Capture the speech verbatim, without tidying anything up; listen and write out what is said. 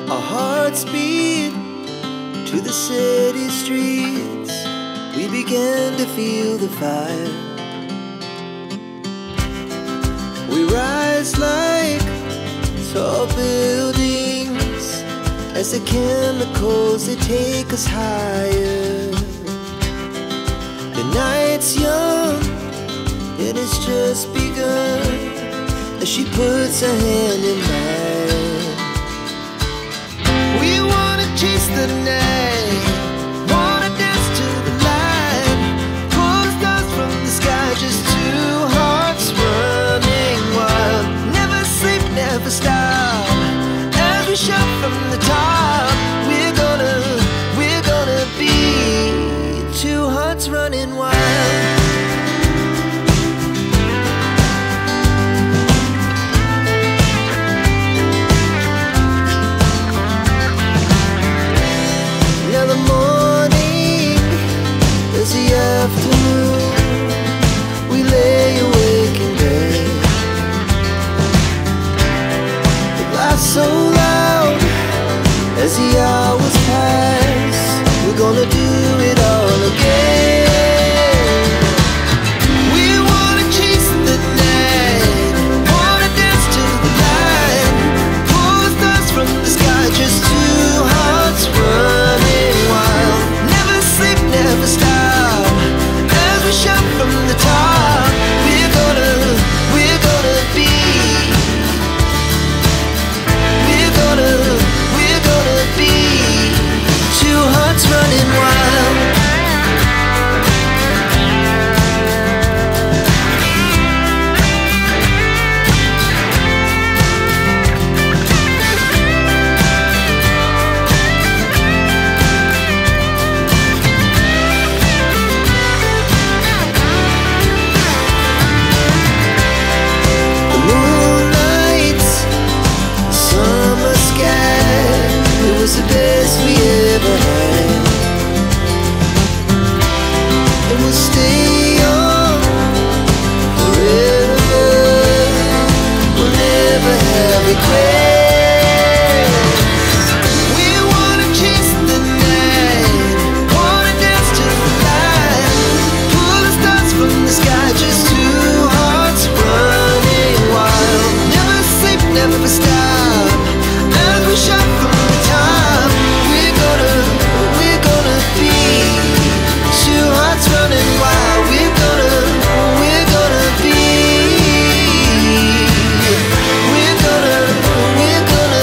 Our hearts beat to the city streets. We began to feel the fire. We rise like tall buildings as the chemicals, they take us higher. The night's young and it's just begun as she puts her hand in mine. We wanna chase the night, wanna dance to the light, pull the stars from the sky, just two hearts running wild. Never sleep, never stop, as we shout from the top. We're gonna, we're gonna be two hearts running wild. Now the morning is the afternoon. We lay awake in bed. It laughs so loud as the hours pass. We're gonna do